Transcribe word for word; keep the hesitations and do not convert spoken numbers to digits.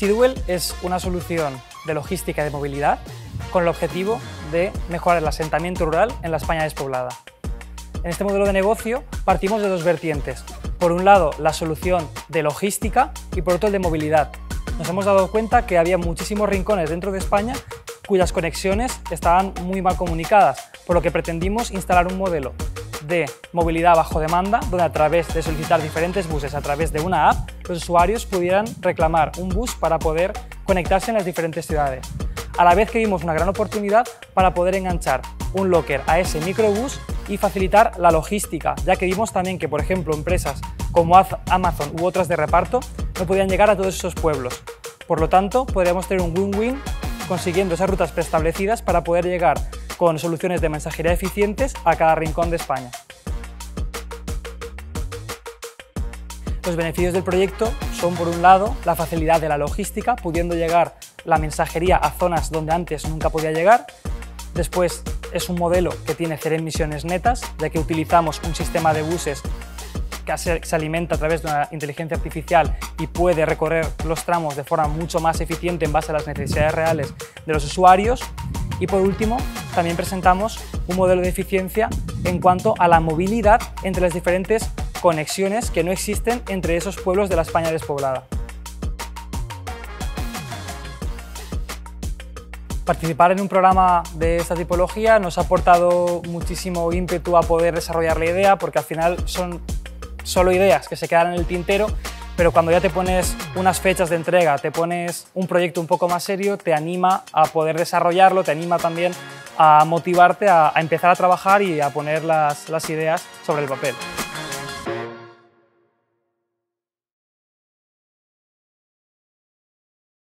Seedwell es una solución de logística y de movilidad con el objetivo de mejorar el asentamiento rural en la España despoblada. En este modelo de negocio partimos de dos vertientes. Por un lado, la solución de logística y por otro, el de movilidad. Nos hemos dado cuenta que había muchísimos rincones dentro de España cuyas conexiones estaban muy mal comunicadas, por lo que pretendimos instalar un modelo de movilidad bajo demanda, donde a través de solicitar diferentes buses a través de una app, los usuarios pudieran reclamar un bus para poder conectarse en las diferentes ciudades. A la vez que vimos una gran oportunidad para poder enganchar un locker a ese microbús y facilitar la logística, ya que vimos también que, por ejemplo, empresas como Amazon u otras de reparto no podían llegar a todos esos pueblos. Por lo tanto, podríamos tener un win-win consiguiendo esas rutas preestablecidas para poder llegar con soluciones de mensajería eficientes a cada rincón de España. Los beneficios del proyecto son, por un lado, la facilidad de la logística, pudiendo llegar la mensajería a zonas donde antes nunca podía llegar. Después, es un modelo que tiene cero emisiones netas, ya que utilizamos un sistema de buses que se alimenta a través de una inteligencia artificial y puede recorrer los tramos de forma mucho más eficiente en base a las necesidades reales de los usuarios. Y por último, también presentamos un modelo de eficiencia en cuanto a la movilidad entre las diferentes conexiones que no existen entre esos pueblos de la España despoblada. Participar en un programa de esta tipología nos ha aportado muchísimo ímpetu a poder desarrollar la idea, porque al final son solo ideas que se quedan en el tintero, pero cuando ya te pones unas fechas de entrega, te pones un proyecto un poco más serio, te anima a poder desarrollarlo, te anima también a motivarte a, a empezar a trabajar y a poner las, las ideas sobre el papel.